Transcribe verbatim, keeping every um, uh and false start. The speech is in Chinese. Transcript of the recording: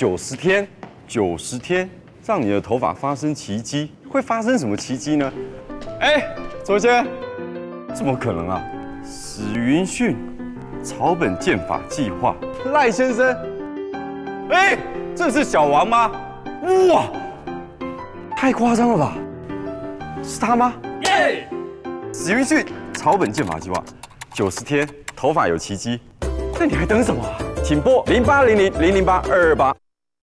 九十天，九十天让你的头发发生奇迹，会发生什么奇迹呢？哎，左先，怎么可能啊？史云逊草本剑法计划，赖先生，哎，这是小王吗？哇，太夸张了吧？是他吗？耶！史云逊草本剑法计划，九十天头发有奇迹，那你还等什么啊？请拨零八零零零零八二二八。